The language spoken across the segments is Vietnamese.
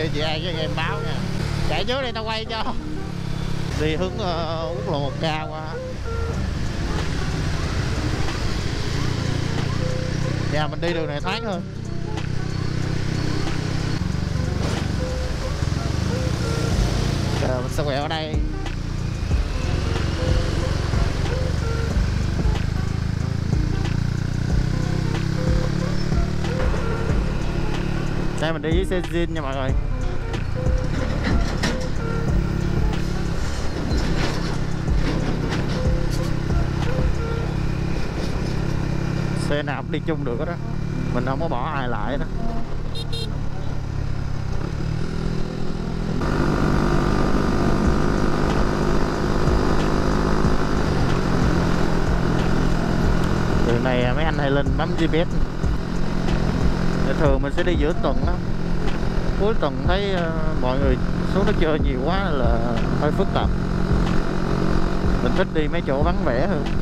đi chị An với em báo nha. Chạy trước đi tao quay cho. Đi hướng quốc lộ 1K qua. Nhà mình đi đường này thoáng hơn. Giờ mình sẽ quẹo ở đây. Đây mình đi với xe zin nha mọi người. Xe nào cũng đi chung được đó. Mình không có bỏ ai lại đó. Đường này mấy anh hay lên bấm GPS. Thường mình sẽ đi giữa tuần đó. Cuối tuần thấy mọi người xuống đó chơi nhiều quá là hơi phức tạp. Mình thích đi mấy chỗ vắng vẻ hơn.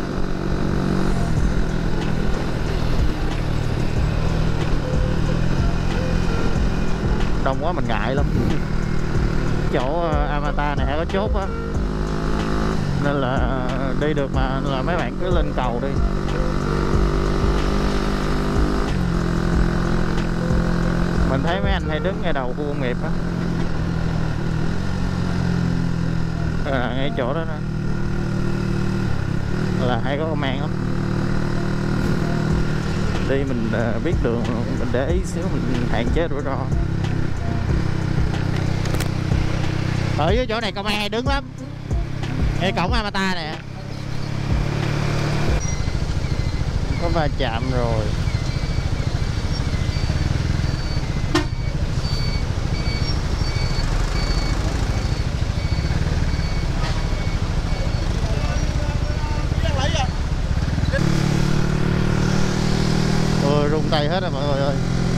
Đông quá mình ngại lắm. Chỗ Avatar này có chốt á, nên là đi được mà, là mấy bạn cứ lên cầu đi. Mình thấy mấy anh hay đứng ngay đầu khu công nghiệp á, ngay chỗ đó nè, là hay có công an lắm. Đi mình biết đường, mình để ý xíu, mình hạn chế rủi ro. Ở dưới chỗ này công an hay đứng lắm, ngay cổng Avatar nè. Có va chạm rồi. Ôi rung tay hết rồi mọi người ơi.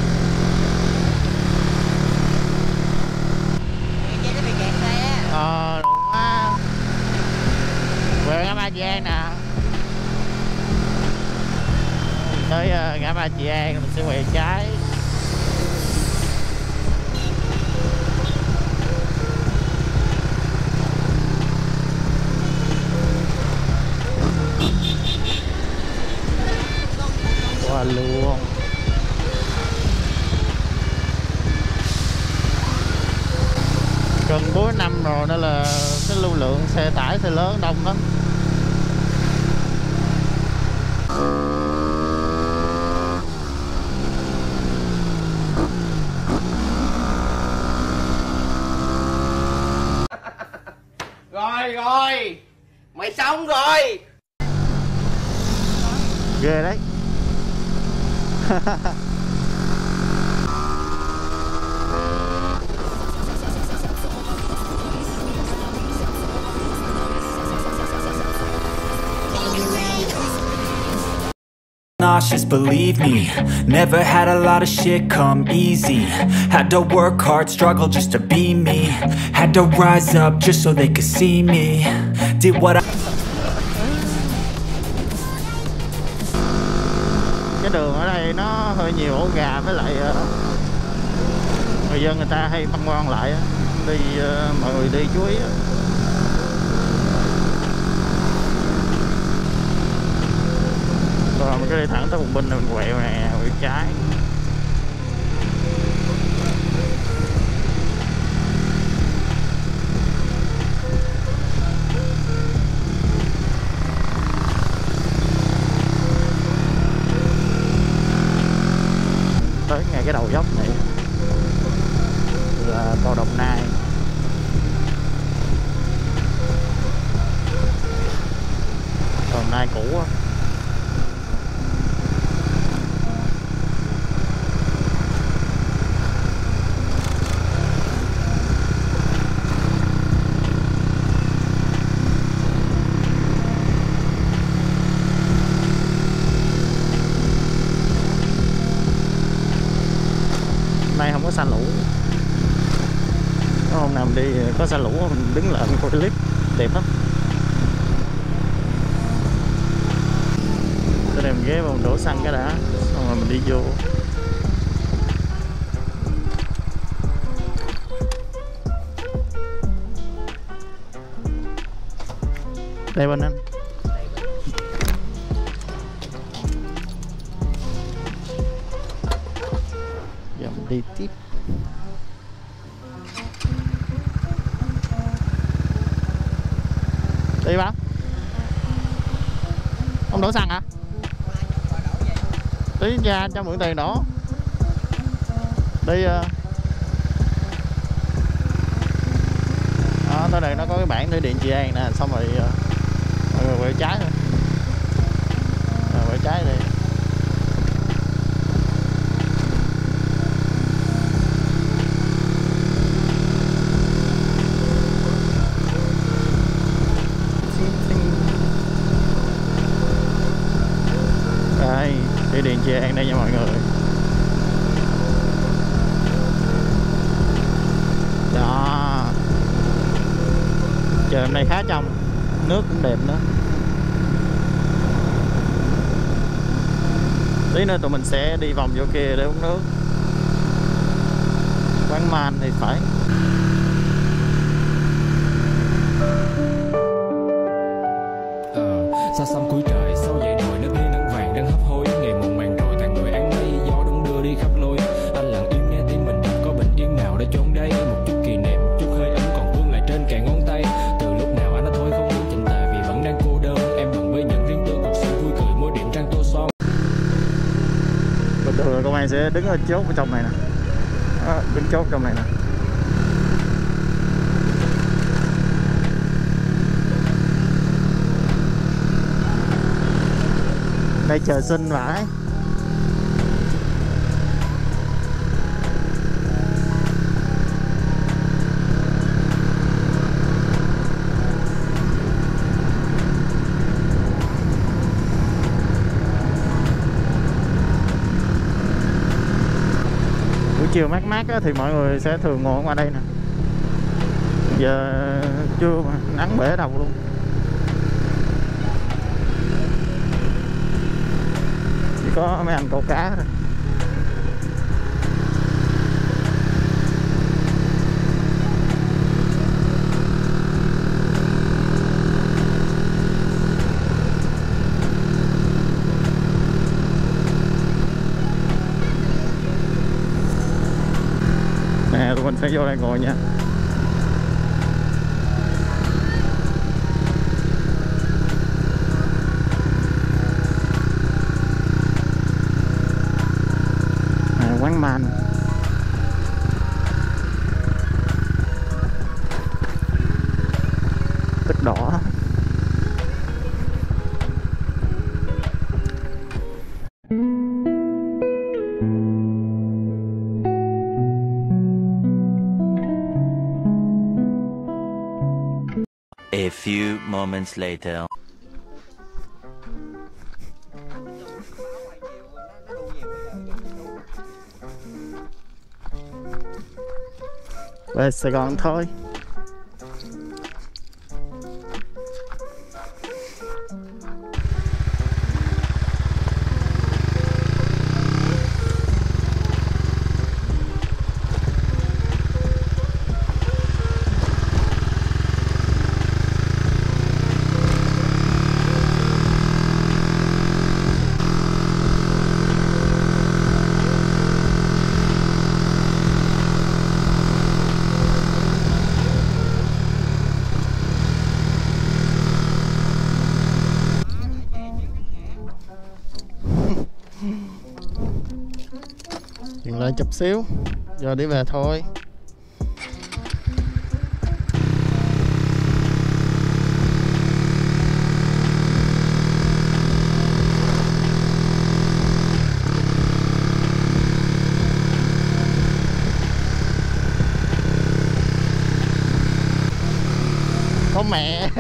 Đủ quá. Về ngã ba chị An nè. Tới ngã ba chị An mình sẽ quẹo trái. Qua luôn. Gần cuối năm rồi nên là cái lưu lượng xe tải xe lớn đông lắm. Rồi mày xong rồi. Ghê đấy. Nauseous, believe me. Never had a lot of shit come easy. Had to work hard, struggle just to be me. Had to rise up just so they could see me. Did what I... Cái đường ở đây nó hơi nhiều ổ gà, với lại người dân người ta hay băng quan lại đi, mọi người đi chú ý. Rồi mình cứ đi thẳng tới Bùng Binh rồi mình quẹo nè, quẹo trái. Tới ngay cái đầu dốc này là cầu Đồng Nai. Đồng Nai cũ á. Nay không có xa lũ. Hôm nào mình đi có xa lũ mình đứng lại mình quay clip đẹp lắm. Cái này mình ghé vào mình đổ xăng cái đã, xong rồi mình đi vô. Đây bên anh. Giờ mình đi tiếp. Đi bác. Không đổ xăng hả? Tí ra cho mượn tiền đổ. Đi tới đây nó có cái bảng thủy điện Trị An nè, xong rồi mọi người quẹo trái thôi. Quẹo trái đi. Đây, thủy điện Trị An đây nha mọi người. Đó. Trời hôm nay khá trong, nước cũng đẹp nữa. Tí nữa tụi mình sẽ đi vòng vô kia để uống nước. Quán Man thì phải. Xa xăm cuối trời sau dãy đồi nước nghe nắng vàng đang hấp hối, ngày muộn màng rồi tàn tuổi áng mây gió đung đưa đi khắp lối. Anh lặng im nghe tim mình đập, có bình yên nào đã chốn đây, một chút kỷ niệm chút hơi ấm còn vương lại trên kẽ ngón tay. Từ lúc nào anh đã thôi không muốn chỉnh tề vì vẫn đang cô đơn, em bận với nhận riêng tư cuộc sống vui cười môi điểm trang tô son. Bình thường là công an sẽ đứng ở chốt ở trong này nè. Đó, đứng chốt trong này nè. Đây trời xinh vãi. Buổi chiều mát mát thì mọi người sẽ thường ngồi qua đây nè. Giờ trưa mà nắng bể đầu luôn. Chỉ có mấy anh câu cá thôi. Nè tụi mình sẽ vô đây ngồi nha. Quán Man. Tích đỏ. A few moments later. Về Sài Gòn thôi. Dừng lại chụp xíu, giờ đi về thôi. Có mẹ.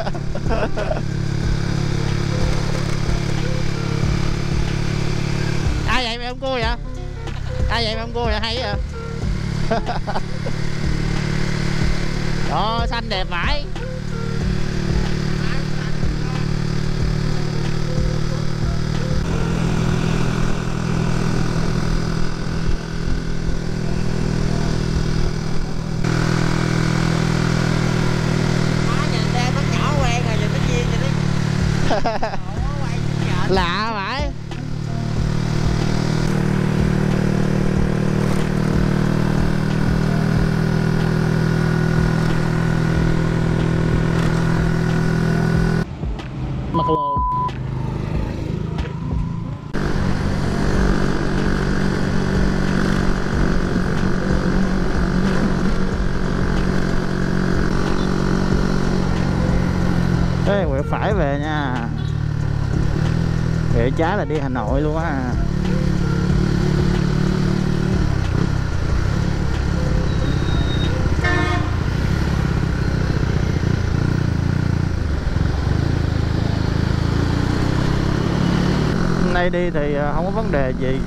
Ai vậy mẹ ông cô vậy? Ai vậy mẹ ông cô vậy, hay vậy? Đó, xanh đẹp vãi. Nhìn xe nó nhỏ quen rồi, nhìn nó về nha. Rẽ trái là đi Hà Nội luôn á. Hôm nay đi thì không có vấn đề gì,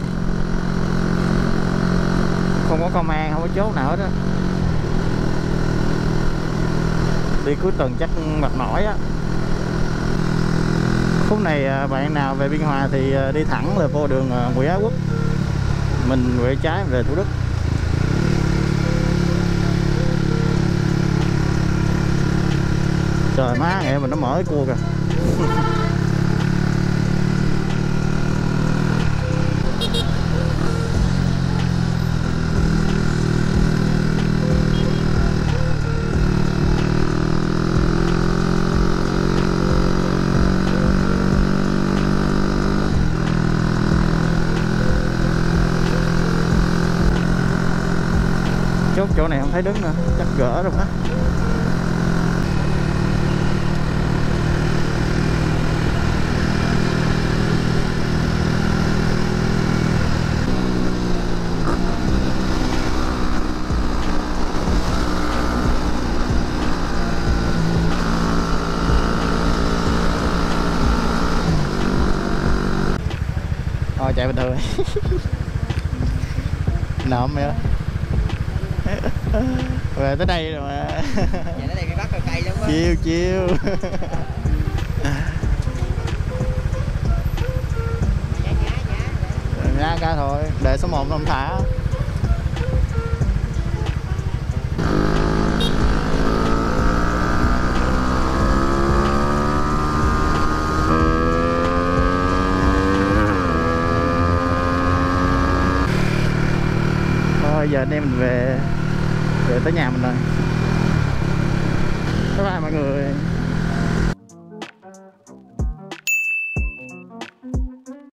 không có công an, không có chốt nào hết á. Đi cuối tuần chắc mệt mỏi á. Khúc này bạn nào về Biên Hòa thì đi thẳng là vô đường Nguyễn Ái Quốc, mình quẹo trái về Thủ Đức. Trời má, nghe mình nó mở cái cua kìa. Chốt chỗ này không thấy đứng nữa, chắc gỡ rồi á. Thôi chạy bình thường. Nộm vậy đó. Về tới đây rồi mà. Vậy tới đây bị bắt rồi cay lắm á. Chiêu chiêu. Nhá ca thôi, để số 1 không thả. Thôi giờ anh em mình về tới nhà mình rồi. Bye bye mọi người.